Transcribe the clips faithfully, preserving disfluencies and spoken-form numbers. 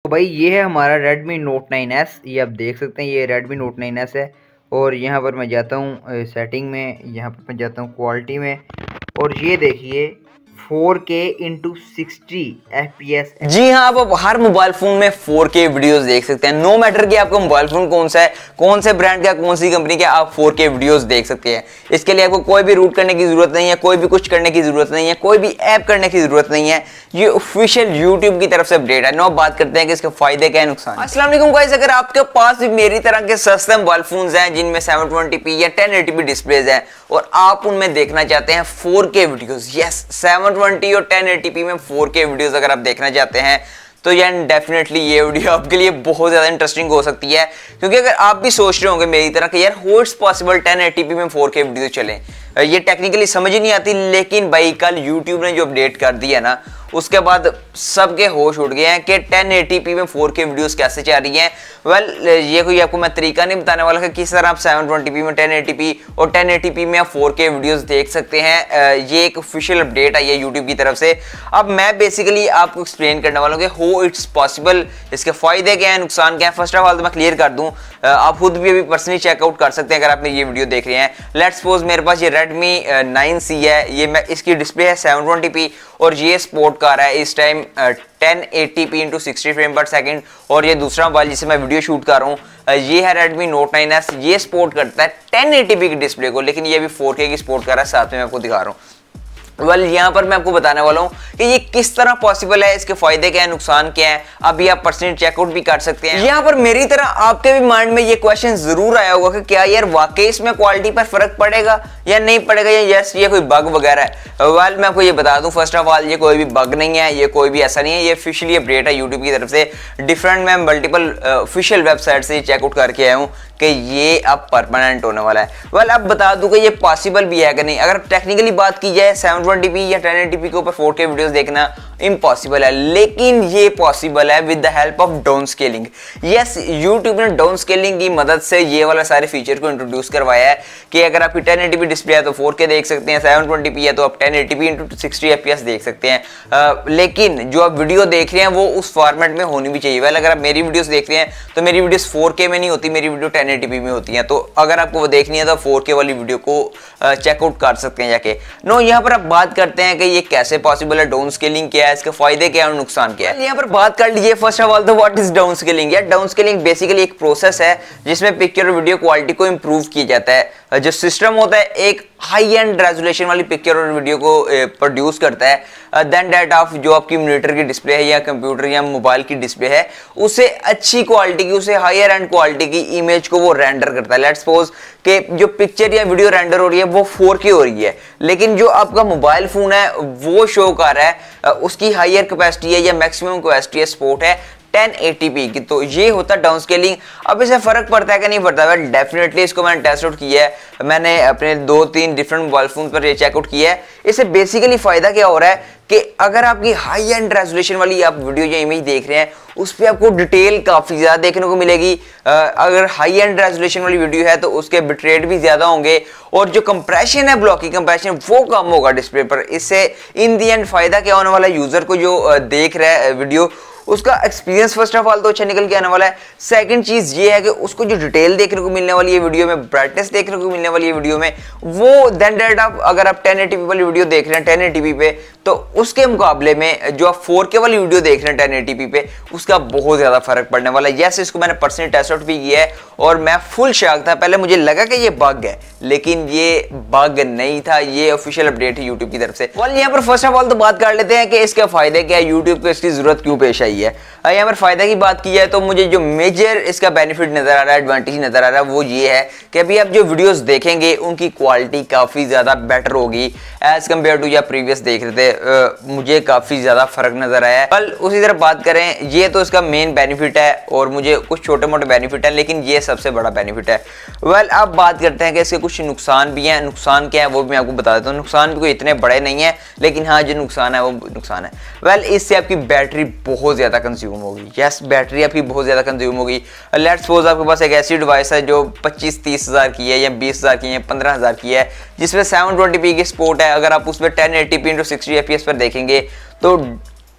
भाई ये है हमारा Redmi Note नाइन एस। ये आप देख सकते हैं, ये Redmi Note नाइन एस है। और यहाँ पर मैं जाता हूँ सेटिंग में, यहाँ पर मैं जाता हूँ क्वालिटी में, और ये देखिए four K into sixty F P S. जी हाँ, आप हर मोबाइल फोन में फोर के वीडियोस देख सकते हैं। नो मैटर कि आपका मोबाइल फोन कौन सा है, कौन से ब्रांड का, कौन सी कंपनी का, आप फोर के वीडियोस देख सकते हैं। इसके लिए आपको कोई भी रूट करने की जरूरत नहीं है, कोई भी कुछ करने की जरूरत नहीं है, कोई भी ऐप करने की जरूरत नहीं है। ये ऑफिशियल यूट्यूब की तरफ से अपडेट है। नो बात करते हैं कि इसके फायदे क्या है, नुकसान। अस्सलाम वालेकुम गाइस, अगर आपके पास भी मेरी तरह के सस्ते मोबाइल फोन्स हैं जिनमें सेवन ट्वेंटी पी या टेन एटी पी डिस्प्लेज है और आप उनमें देखना चाहते हैं four K videos, yes seven twenty और टेन एटी पी में फोर के वीडियोस अगर आप देखना चाहते हैं तो यार डेफिनेटली ये वीडियो आपके लिए बहुत ज़्यादा इंटरेस्टिंग हो सकती है। क्योंकि अगर आप भी सोच रहे होंगे मेरी तरह कि यार हो it's possible ten eighty P में फोर के वीडियो चलें, ये टेक्निकली समझ ही नहीं आती। लेकिन भाई कल यूट्यूब ने जो अपडेट कर दिया ना, उसके बाद सबके होश उड़ गए हैं कि टेन एटी पी में फोर के वीडियोस कैसे चल रही हैं। वेल well, ये कोई आपको मैं तरीका नहीं बताने वाला कि किस तरह आप सेवन ट्वेंटी पी में टेन एटी पी और टेन एटी पी में आप फोर के वीडियोस देख सकते हैं। ये एक ऑफिशियल अपडेट आई है यूट्यूब की तरफ से। अब मैं बेसिकली आपको एक्सप्लेन करने वाला हूँ कि हो इट्स पॉसिबल, इसके फायदे क्या हैं, नुकसान क्या है। फर्स्ट ऑफ ऑल तो मैं क्लियर कर दूँ, आप खुद भी अभी पर्सनली चेकआउट कर सकते हैं अगर आप मेरी ये वीडियो देख रहे हैं। लेट्स सपोज मेरे पास ये Redmi नाइन सी है, ये मैं इसकी डिस्प्ले है सेवन ट्वेंटी पी और ये स्पोर्ट कार है इस time ten eighty P into sixty frame per second. और ये दूसरा मोबाइल जिससे मैं वीडियो शूट कर रहा हूँ ये है Redmi Note नाइन एस। ये सपोर्ट करता है टेन एटी पी की डिस्प्ले को, लेकिन ये भी फोर के की सपोर्ट कर रहा है। साथ में मैं आपको दिखा रहा हूँ। वेल well, यहाँ पर मैं आपको बताने वाला हूँ कि ये किस तरह पॉसिबल है, इसके फायदे क्या है, नुकसान क्या है। अभी आप पर्सनली चेकआउट भी कर सकते हैं। यहाँ पर मेरी तरह आपके भी माइंड में ये क्वेश्चन जरूर आया होगा कि क्या यार वाकई इसमें क्वालिटी पर फर्क पड़ेगा या नहीं पड़ेगा, या यस ये कोई बग वगैरह है। वेल मैं आपको ये बता दूं, फर्स्ट ऑफ ऑल ये कोई भी बग नहीं है, ये कोई भी ऐसा नहीं है, ये ऑफिशियली अपडेट है यूट्यूब की तरफ से। डिफरेंट मैं मल्टीपल ऑफिशियल वेबसाइट से चेकआउट करके आया हूँ कि ये अब परमानेंट होने वाला है। वेल well, अब बता दूं कि ये पॉसिबल भी है कि नहीं। अगर टेक्निकली बात की जाए सेवन ट्वेंटी पी या टेन एटी पी के ऊपर फोर के वीडियोस देखना इम्पॉसिबल है, लेकिन ये पॉसिबल है with the help of down scaling. Yes, YouTube ने डाउन स्केलिंग की मदद से ये वाला सारे फीचर को इंट्रोड्यूस करवाया है कि अगर आपकी टेन एटी पी डिस्प्ले है तो फोर के देख सकते हैं, सेवन ट्वेंटी पी है तो आप ten eighty P into sixty F P S देख सकते हैं। uh, लेकिन जो आप वीडियो देख रहे हैं वो उस फॉर्मेट में होनी भी चाहिए। वेल अगर आप मेरी वीडियोस देख रहे हैं तो मेरी वीडियोस फोर के में नहीं होती, मेरी वीडियो टेन एटी पी में होती है। तो अगर आपको वो देखनी है तो फोर के वाली वीडियो को चेकआउट कर सकते हैं जाके। नो यहाँ पर आप बात करते हैं कि ये कैसे पॉसिबल है, डाउन स्केलिंग क्या है, इसके फायदे क्या है और नुकसान क्या है। यहाँ पर बात कर लीजिए फर्स्ट ऑफ ऑल तो व्हाट इज डाउन स्केलिंग। या डाउन स्केलिंग बेसिकली एक प्रोसेस है जिसमें पिक्चर और वीडियो क्वालिटी को इंप्रूव किया जाता है। जो सिस्टम होता है एक हाई एंड रेजोल्यूशन वाली पिक्चर और वीडियो को प्रोड्यूस करता है देन दैट ऑफ जो आपकी मॉनिटर की डिस्प्ले है या कंप्यूटर या मोबाइल की डिस्प्ले है उसे अच्छी क्वालिटी की, उसे हायर एंड क्वालिटी की इमेज को वो रेंडर करता है। लेट्स सपोज कि जो पिक्चर या वीडियो रेंडर हो रही है वो फोर के हो रही है, लेकिन जो आपका मोबाइल फोन है वो शो कर रहा है उसकी हायर कैपेसिटी है या मैक्सिमम कैपेसिटी है, सपोर्ट है टेन एटी पी की। तो ये होता है डाउन स्केलिंग। अब इसे फर्क पड़ता है कि नहीं पड़ता है? डेफिनेटली इसको मैंने टेस्ट आउट किया है, मैंने अपने दो तीन डिफरेंट मोबाइल फोन पर ये चेकआउट किया है। इससे बेसिकली फायदा क्या हो रहा है कि अगर आपकी हाई एंड रेजोल्यूशन वाली आप वीडियो या इमेज देख रहे हैं उस पर आपको डिटेल काफी ज्यादा देखने को मिलेगी। अगर हाई एंड रेजोल्यूशन वाली वीडियो है तो उसके बिटरेट भी ज्यादा होंगे और जो कंप्रेशन है, ब्लॉकी कंप्रेशन, वो कम होगा डिस्प्ले पर। इससे इन दी एंड फायदा क्या होने वाला है, यूजर को जो देख रहा है वीडियो उसका एक्सपीरियंस फर्स्ट ऑफ ऑल तो अच्छा निकल के आने वाला है। सेकंड चीज ये है कि उसको जो डिटेल देखने को मिलने वाली है वीडियो में, ब्राइटनेस देखने को मिलने वाली है वीडियो में, वो देन दैट आप अगर आप टेन एटी पी वाली वीडियो देख रहे हैं टेन एटी पी पे तो उसके मुकाबले में जो आप फोर के वाली वीडियो देख रहे हैं टेन एटी पी पे उसका बहुत ज्यादा फर्क पड़ने वाला है। यस, इसको मैंने पर्सनली टेस्ट आउट भी किया है और मैं फुल शॉक था। पहले मुझे लगा कि ये बग है, लेकिन ये बग नहीं था, ये ऑफिशियल अपडेट है यूट्यूब की तरफ से। वेल यहाँ पर फर्स्ट ऑफ ऑल तो बात कर लेते हैं कि इसके फायदे क्या है, यूट्यूब को इसकी जरूरत क्यों पेश आई है। यहाँ पर फायदा की बात की जाए तो मुझे जो मेजर इसका बेनिफिट नजर आ रहा है, एडवांटेज नजर आ रहा है, वो ये है कि अभी आप जो वीडियोस देखेंगे उनकी क्वालिटी काफी ज्यादा बेटर होगी एज कम्पेयर टू या प्रीवियस देख रहे थे। आ, मुझे काफी ज्यादा फर्क नजर आया है। कल उसी तरह बात करें, ये तो इसका मेन बेनिफिट है और मुझे कुछ छोटे मोटे बेनिफिट है, लेकिन ये सबसे बड़ा बेनिफिट है। वेल अब बात करते हैं कि इसके कुछ नुकसान भी हैं। नुकसान क्या है वो भी मैं आपको बता देता हूँ। नुकसान भी कोई इतने बड़े नहीं है, लेकिन हाँ जो नुकसान है वो नुकसान है। वेल इससे आपकी बैटरी बहुत ज्यादा कंज्यूम होगी। यस, बैटरी आपकी बहुत ज्यादा कंज्यूम होगी। लेट्स सपोज आपके पास एक ऐसी डिवाइस है जो पच्चीस तीस हजार की है या बीस हजार की है, पंद्रह हजार की है, जिसमें सेवन ट्वेंटी पी की सपोर्ट है। अगर आप उसमें ten eighty P into sixty F P S पर देखेंगे तो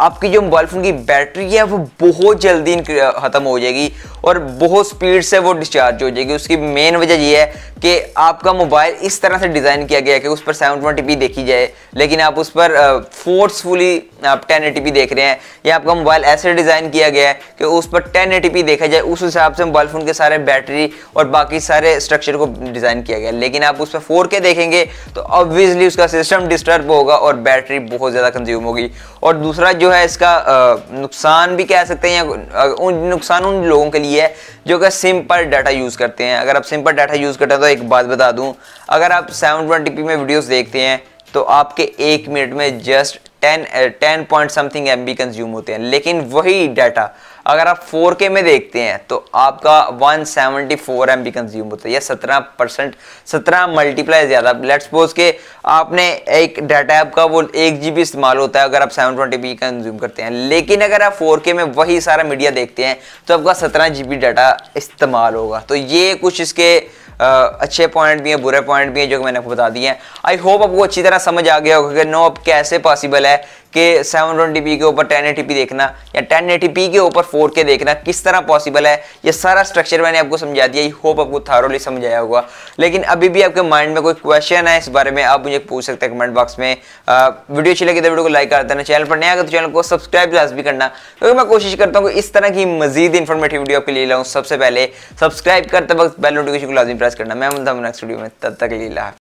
आपकी जो मोबाइल फ़ोन की बैटरी है वो बहुत जल्दी ख़त्म हो जाएगी और बहुत स्पीड से वो डिस्चार्ज हो जाएगी। उसकी मेन वजह ये है कि आपका मोबाइल इस तरह से डिज़ाइन किया गया है कि उस पर सेवन ट्वेंटी पी देखी जाए, लेकिन आप उस पर फोर्सफुली आप टेन एटी पी देख रहे हैं, या आपका मोबाइल ऐसे डिज़ाइन किया गया है कि उस पर टेन एटी पी देखा जाए, उस हिसाब से मोबाइल फ़ोन के सारे बैटरी और बाकी सारे स्ट्रक्चर को डिज़ाइन किया गया है। लेकिन आप उस पर फोर के देखेंगे तो ऑब्वियसली उसका सिस्टम डिस्टर्ब होगा और बैटरी बहुत ज़्यादा कंज्यूम होगी। और दूसरा जो है इसका नुकसान भी कह सकते हैं, उन नुकसान उन लोगों के लिए है जो कि सिंपल डाटा यूज़ करते हैं। अगर आप सिंपल डाटा यूज़ करते हैं तो एक बात बता दूं, अगर आप सेवन ट्वेंटी पी में वीडियोस देखते हैं तो आपके एक मिनट में just ten ten point something M B consume होते हैं, लेकिन वही डाटा अगर आप फोर के में देखते हैं तो आपका one seventy four M B consume होता है, या सत्रह परसेंट सत्रह मल्टीप्लाई ज़्यादा। लेट्स सपोज के आपने एक डाटा ऐप का वो एक जी बी इस्तेमाल होता है अगर आप सेवन ट्वेंटी पी कंज्यूम करते हैं, लेकिन अगर आप फोर के में वही सारा मीडिया देखते हैं तो आपका सत्रह जी बी डाटा इस्तेमाल होगा। तो ये कुछ इसके Uh, अच्छे पॉइंट भी हैं, बुरे पॉइंट भी हैं जो कि मैंने आपको बता दिए हैं। आई होप आपको अच्छी तरह समझ आ गया होगा कि नो अब कैसे पॉसिबल है कि सेवन ट्वेंटी पी के ऊपर टेन एटी पी देखना या टेन एटी पी के ऊपर फोर के देखना किस तरह पॉसिबल है। ये सारा स्ट्रक्चर मैंने आपको समझा दिया। आई होप आपको थारोली समझ आया होगा। लेकिन अभी भी आपके माइंड में कोई क्वेश्चन है इस बारे में, आप मुझे पूछ सकते हैं कमेंट बॉक्स में। आ, वीडियो अच्छी लगी तो वीडियो को लाइक कर देना, चैनल पर नया अगर तो चैनल को सब्सक्राइब लाजमी करना, क्योंकि मैं कोशिश करता हूँ कि इस तरह की मजीद इन्फॉर्मेटिव वीडियो आपके लिए लाऊं। सबसे पहले सब्सक्राइब करते वक्त बेल नोटिफिकेशन को लाजमी प्रेस करना। मैं मिलता हूं नेक्स्ट वीडियो में, तब तक के लिए।